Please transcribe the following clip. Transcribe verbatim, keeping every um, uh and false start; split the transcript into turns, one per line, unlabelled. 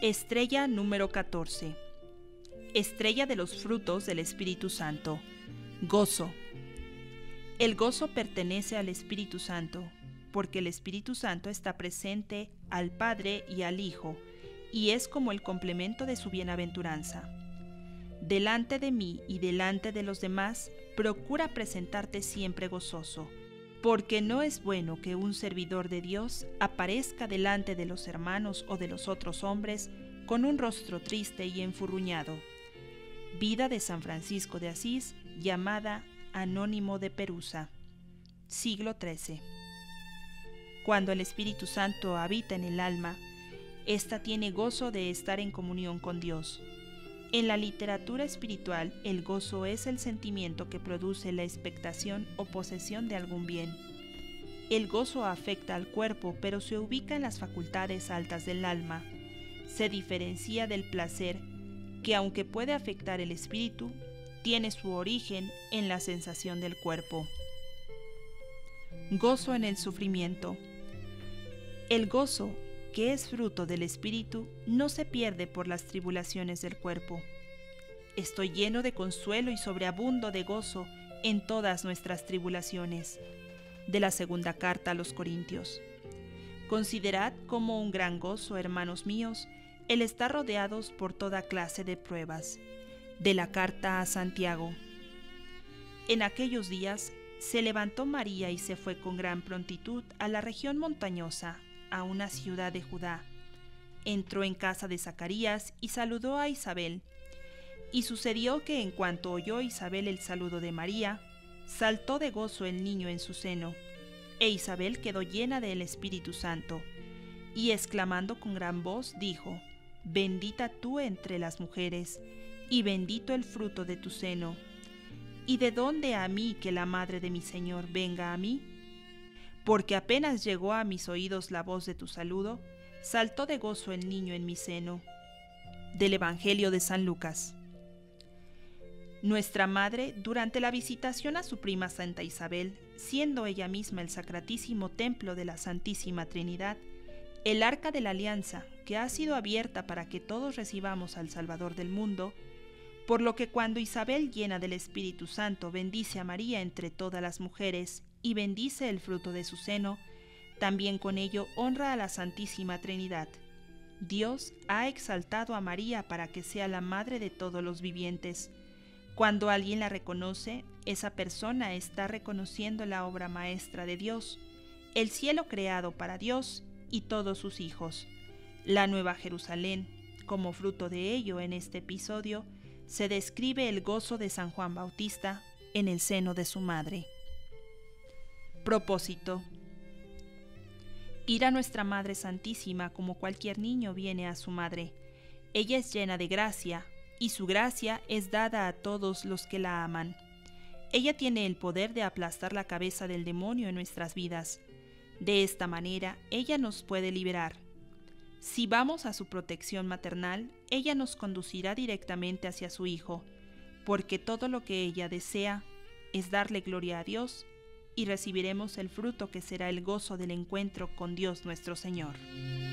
Estrella número catorce. Estrella de los frutos del Espíritu Santo. Gozo. El gozo pertenece al Espíritu Santo, porque el Espíritu Santo está presente al Padre y al Hijo, y es como el complemento de su bienaventuranza. Delante de mí y delante de los demás, procura presentarte siempre gozoso, porque no es bueno que un servidor de Dios aparezca delante de los hermanos o de los otros hombres con un rostro triste y enfurruñado. Vida de San Francisco de Asís, llamada Anónimo de Perusa. Siglo trece. Cuando el Espíritu Santo habita en el alma, ésta tiene gozo de estar en comunión con Dios. En la literatura espiritual, el gozo es el sentimiento que produce la expectación o posesión de algún bien. El gozo afecta al cuerpo, pero se ubica en las facultades altas del alma. Se diferencia del placer, que aunque puede afectar el espíritu, tiene su origen en la sensación del cuerpo. Gozo en el sufrimiento. El gozo, que es fruto del espíritu, no se pierde por las tribulaciones del cuerpo. Estoy lleno de consuelo y sobreabundo de gozo en todas nuestras tribulaciones. De la segunda carta a los Corintios. Considerad como un gran gozo, hermanos míos, el estar rodeados por toda clase de pruebas. De la carta a Santiago. En aquellos días se levantó María y se fue con gran prontitud a la región montañosa, a una ciudad de Judá. Entró en casa de Zacarías y saludó a Isabel. Y sucedió que en cuanto oyó Isabel el saludo de María, saltó de gozo el niño en su seno, e Isabel quedó llena del Espíritu Santo, y exclamando con gran voz dijo: Bendita tú entre las mujeres, y bendito el fruto de tu seno. ¿Y de dónde a mí que la madre de mi Señor venga a mí? Porque apenas llegó a mis oídos la voz de tu saludo, saltó de gozo el niño en mi seno. Del Evangelio de San Lucas. Nuestra madre, durante la visitación a su prima Santa Isabel, siendo ella misma el sacratísimo templo de la Santísima Trinidad, el arca de la alianza, que ha sido abierta para que todos recibamos al Salvador del mundo, por lo que cuando Isabel, llena del Espíritu Santo, bendice a María entre todas las mujeres y bendice el fruto de su seno, también con ello honra a la Santísima Trinidad. Dios ha exaltado a María para que sea la madre de todos los vivientes. Cuando alguien la reconoce, esa persona está reconociendo la obra maestra de Dios, el cielo creado para Dios y todos sus hijos. La Nueva Jerusalén, como fruto de ello en este episodio, se describe el gozo de San Juan Bautista en el seno de su madre. Propósito. Ir a nuestra Madre Santísima como cualquier niño viene a su madre. Ella es llena de gracia, y su gracia es dada a todos los que la aman. Ella tiene el poder de aplastar la cabeza del demonio en nuestras vidas. De esta manera, ella nos puede liberar. Si vamos a su protección maternal, ella nos conducirá directamente hacia su Hijo, porque todo lo que ella desea es darle gloria a Dios, y recibiremos el fruto que será el gozo del encuentro con Dios nuestro Señor.